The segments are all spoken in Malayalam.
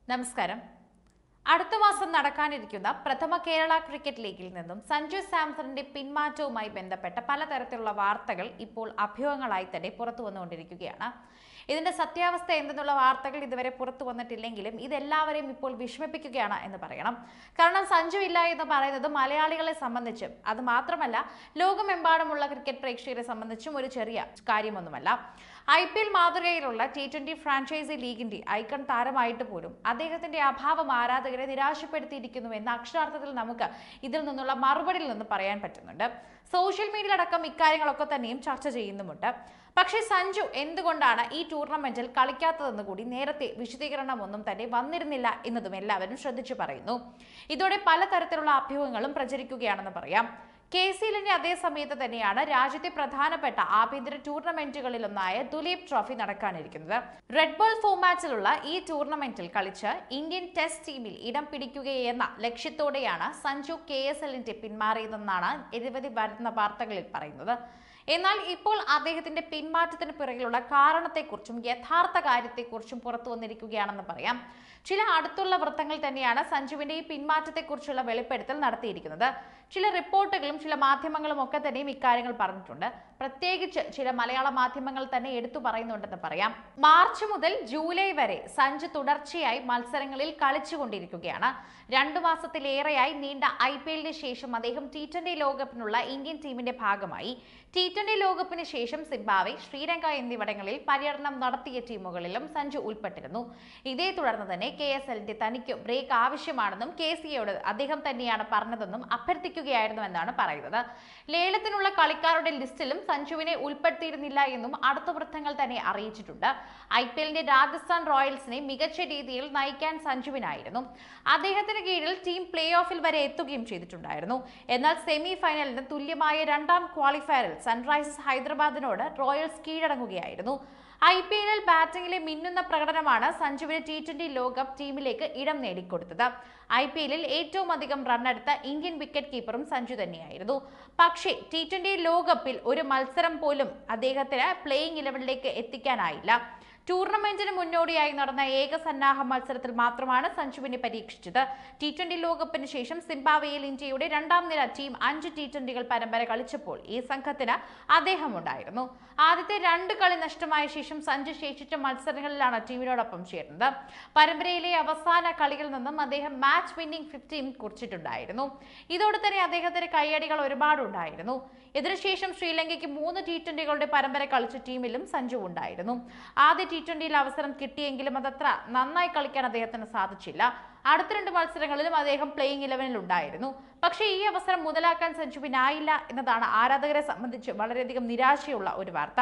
നമസ്കാരം. അടുത്ത മാസം നടക്കാനിരിക്കുന്ന പ്രഥമ കേരള ക്രിക്കറ്റ് ലീഗിൽ നിന്നും സഞ്ജു സാംസണിന്റെ പിന്മാറ്റവുമായി ബന്ധപ്പെട്ട പലതരത്തിലുള്ള വാർത്തകൾ ഇപ്പോൾ അഭ്യൂഹങ്ങളായി തന്നെ പുറത്തു വന്നുകൊണ്ടിരിക്കുകയാണ്. ഇതിന്റെ സത്യാവസ്ഥ എന്തെന്നുള്ള വാർത്തകൾ ഇതുവരെ പുറത്തു വന്നിട്ടില്ലെങ്കിലും ഇതെല്ലാവരെയും ഇപ്പോൾ വിഷമിപ്പിക്കുകയാണ് എന്ന് പറയണം. കാരണം സഞ്ജു ഇല്ല എന്ന് പറയുന്നത് മലയാളികളെ സംബന്ധിച്ചും അത് മാത്രമല്ല ലോകമെമ്പാടുമുള്ള ക്രിക്കറ്റ് പ്രേക്ഷകരെ സംബന്ധിച്ചും ഒരു ചെറിയ കാര്യമൊന്നുമല്ല. IPL മാതൃകയിലുള്ള T20 ഫ്രാഞ്ചൈസി ലീഗിന്റെ ഐക്കൺ താരമായിട്ട് പോലും അദ്ദേഹത്തിന്റെ അഭാവം ആരാധകരെ നിരാശപ്പെടുത്തിയിരിക്കുന്നു എന്ന അക്ഷരാർത്ഥത്തിൽ നമുക്ക് ഇതിൽ നിന്നുള്ള മറുപടിയിൽ നിന്ന് പറയാൻ പറ്റുന്നുണ്ട്. സോഷ്യൽ മീഡിയയിലടക്കം ഇക്കാര്യങ്ങളൊക്കെ തന്നെയും ചർച്ച ചെയ്യുന്നുമുണ്ട്. പക്ഷേ സഞ്ജു എന്തുകൊണ്ടാണ് ഈ ടൂർണമെന്റിൽ കളിക്കാത്തതെന്ന് കൂടി നേരത്തെ വിശദീകരണമൊന്നും തന്നെ വന്നിരുന്നില്ല എന്നതും എല്ലാവരും ശ്രദ്ധിച്ചു പറയുന്നു. ഇതോടെ പലതരത്തിലുള്ള അഭ്യൂഹങ്ങളും പ്രചരിക്കുകയാണെന്ന് പറയാം. KCLന്റെ അതേ സമയത്ത് തന്നെയാണ് രാജ്യത്തെ പ്രധാനപ്പെട്ട ആഭ്യന്തര ടൂർണമെന്റുകളിലൊന്നായ ദുലീപ് ട്രോഫി നടക്കാനിരിക്കുന്നത്. റെഡ് ബോൾ ഫോർമാറ്റിലുള്ള ഈ ടൂർണമെന്റിൽ കളിച്ച് ഇന്ത്യൻ ടെസ്റ്റ് ടീമിൽ ഇടം പിടിക്കുകയെന്ന ലക്ഷ്യത്തോടെയാണ് സഞ്ജു KSLന്റെ പിന്മാറിയതെന്നാണ് നിരവധി വരുന്ന വാർത്തകളിൽ പറയുന്നത്. എന്നാൽ ഇപ്പോൾ അദ്ദേഹത്തിന്റെ പിന്മാറ്റത്തിന് പിറകിലുള്ള കാരണത്തെക്കുറിച്ചും യഥാർത്ഥ കാര്യത്തെക്കുറിച്ചും പുറത്തു വന്നിരിക്കുകയാണെന്ന് പറയാം. ചില അടുത്തുള്ള വൃത്തങ്ങൾ തന്നെയാണ് സഞ്ജുവിന്റെ ഈ പിന്മാറ്റത്തെക്കുറിച്ചുള്ള വെളിപ്പെടുത്തൽ നടത്തിയിരിക്കുന്നത്. ചില റിപ്പോർട്ടുകളും ചില മാധ്യമങ്ങളും ഒക്കെ തന്നെയും ഇക്കാര്യങ്ങൾ പറഞ്ഞിട്ടുണ്ട്. പ്രത്യേകിച്ച് ചില മലയാള മാധ്യമങ്ങൾ തന്നെ എടുത്തു പറയുന്നുണ്ടെന്ന് പറയാം. മാർച്ച് മുതൽ ജൂലൈ വരെ സഞ്ജു തുടർച്ചയായി മത്സരങ്ങളിൽ കളിച്ചുകൊണ്ടിരിക്കുകയാണ്. 2 മാസത്തിലേറെയായി നീണ്ട IPLന് ശേഷം അദ്ദേഹം T20 ലോകകപ്പിനുള്ള ഇന്ത്യൻ ടീമിന്റെ ഭാഗമായി. T20 ലോകകപ്പിന് ശേഷം സിംബാബ്വെ, ശ്രീലങ്ക എന്നിവിടങ്ങളിൽ പര്യടനം നടത്തിയ ടീമുകളിലും സഞ്ജു ഉൾപ്പെട്ടിരുന്നു. ഇതേ തുടർന്ന് തന്നെ KSLന്റെ തനിക്ക് ബ്രേക്ക് ആവശ്യമാണെന്നും KCAയോട് അദ്ദേഹം തന്നെയാണ് പറഞ്ഞതെന്നും അഭ്യർത്ഥിക്കുകയായിരുന്നുവെന്നാണ് പറയുന്നത്. ലേലത്തിനുള്ള കളിക്കാരുടെ ലിസ്റ്റിലും സഞ്ജുവിനെ ഉൾപ്പെടുത്തിയിരുന്നില്ല എന്നും അടുത്ത വൃത്തങ്ങൾ തന്നെ അറിയിച്ചിട്ടുണ്ട്. IPLന്റെ രാജസ്ഥാൻ റോയൽസിനെ മികച്ച രീതിയിൽ നയിക്കാൻ സഞ്ജുവിനായിരുന്നു. അദ്ദേഹത്തിന് കീഴിൽ ടീം പ്ലേ ഓഫിൽ വരെ എത്തുകയും ചെയ്തിട്ടുണ്ടായിരുന്നു. എന്നാൽ സെമി ഫൈനലിന് തുല്യമായ 2ാം ക്വാളിഫയറിൽ സൺറൈസേഴ്സ് ഹൈദരാബാദിനോട് റോയൽസ് കീഴടങ്ങുകയായിരുന്നു. IPLൽ ബാറ്റിംഗിലെ മിന്നുന്ന പ്രകടനമാണ് സഞ്ജുവിന് T20 ലോകകപ്പ് ടീമിലേക്ക് ഇടം നേടിക്കൊടുത്തത്. IPLൽ ഏറ്റവും അധികം റണ്ണെടുത്ത ഇന്ത്യൻ വിക്കറ്റ് കീപ്പറും സഞ്ജു തന്നെയായിരുന്നു. പക്ഷേ T20 ലോകകപ്പിൽ ഒരു മത്സരം പോലും അദ്ദേഹത്തിന് പ്ലേയിങ് 11ലേക്ക് എത്തിക്കാനായില്ല. ടൂർണമെന്റിന് മുന്നോടിയായി നടന്ന ഏകസന്നാഹ മത്സരത്തിൽ മാത്രമാണ് സഞ്ജുവിനെ പരീക്ഷിച്ചത്. T20 ലോകകപ്പിന് ശേഷം സിംബാബ്വേയിൽ ഇന്ത്യയുടെ 2ാം നിര ടീം 5 T20കൾ പരമ്പര കളിച്ചപ്പോൾ ഈ സംഘത്തിന് അദ്ദേഹം ഉണ്ടായിരുന്നു. ആദ്യത്തെ 2 കളി നഷ്ടമായ ശേഷം സഞ്ജു ശേഷിച്ച മത്സരങ്ങളിലാണ് ടീമിനോടൊപ്പം ചേർന്നത്. പരമ്പരയിലെ അവസാന കളിയിൽ നിന്നും അദ്ദേഹം മാച്ച് വിന്നിംഗ് 15 കുറിച്ചിട്ടുണ്ടായിരുന്നു. ഇതോടെ തന്നെ അദ്ദേഹത്തിന് കയ്യടികൾ ഒരുപാടുണ്ടായിരുന്നു. ഇതിനുശേഷം ശ്രീലങ്കയ്ക്ക് 3 T20കളുടെ പരമ്പര കളിച്ച ടീമിലും സഞ്ജു ഉണ്ടായിരുന്നു. ആദ്യ T20യിൽ അവസരം കിട്ടിയെങ്കിലും അതത്ര നന്നായി കളിക്കാൻ അദ്ദേഹത്തിന് സാധിച്ചില്ല. അടുത്ത 2 മത്സരങ്ങളിലും അദ്ദേഹം പ്ലേയിങ് 11ൽ ഉണ്ടായിരുന്നു. പക്ഷേ ഈ അവസരം മുതലാക്കാൻ സഞ്ജുവിനായില്ല എന്നതാണ് ആരാധകരെ സംബന്ധിച്ച് വളരെയധികം നിരാശയുള്ള ഒരു വാർത്ത.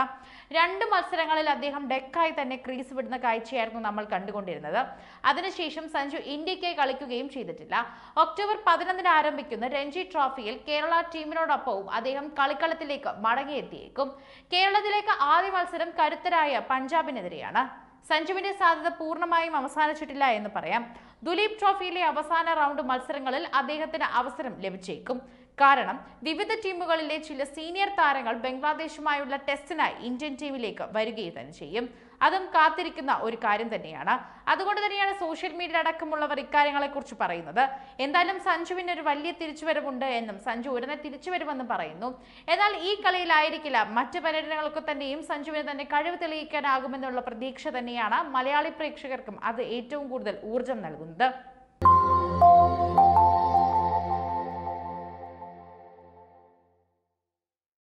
2 മത്സരങ്ങളിൽ അദ്ദേഹം ഡെക്കായി തന്നെ ക്രീസ് വിടുന്ന കാഴ്ചയായിരുന്നു നമ്മൾ കണ്ടുകൊണ്ടിരുന്നത്. അതിനുശേഷം സഞ്ജു ഇന്ത്യയ്ക്കായി കളിക്കുകയും ചെയ്തിട്ടില്ല. ഒക്ടോബർ 11 ആരംഭിക്കുന്ന രഞ്ജി ട്രോഫിയിൽ കേരള ടീമിനോടൊപ്പവും അദ്ദേഹം കളിക്കളത്തിലേക്ക് മടങ്ങിയെത്തിയേക്കും. കേരളത്തിലേക്ക് ആദ്യ മത്സരം കരുത്തരായ പഞ്ചാബിനെതിരെയാണ്. സഞ്ജുവിന്റെ സാധ്യത പൂർണ്ണമായും അവസാനിച്ചിട്ടില്ല എന്ന് പറയാം. ദുലീപ് ട്രോഫിയിലെ അവസാന റൗണ്ട് മത്സരങ്ങളിൽ അദ്ദേഹത്തിന് അവസരം ലഭിച്ചേക്കും. കാരണം വിവിധ ടീമുകളിലെ ചില സീനിയർ താരങ്ങൾ ബംഗ്ലാദേശുമായുള്ള ടെസ്റ്റിനായി ഇന്ത്യൻ ടീമിലേക്ക് വരികയും തന്നെ ചെയ്യും. അതും കാത്തിരിക്കുന്ന ഒരു കാര്യം തന്നെയാണ്. അതുകൊണ്ട് തന്നെയാണ് സോഷ്യൽ മീഡിയ അടക്കമുള്ളവർ ഇക്കാര്യങ്ങളെക്കുറിച്ച് പറയുന്നത്. എന്തായാലും സഞ്ജുവിന് ഒരു വലിയ തിരിച്ചുവരവുണ്ട് എന്നും സഞ്ജു ഉടനെ തിരിച്ചു വരുമെന്നും പറയുന്നു. എന്നാൽ ഈ കളിയിലായിരിക്കില്ല മറ്റ് പര്യടനങ്ങൾക്ക് തന്നെയും സഞ്ജുവിന് തന്നെ കഴിവ് തെളിയിക്കാനാകുമെന്നുള്ള പ്രതീക്ഷ തന്നെയാണ് മലയാളി പ്രേക്ഷകർക്കും അത് ഏറ്റവും കൂടുതൽ ഊർജം നൽകുന്നത്.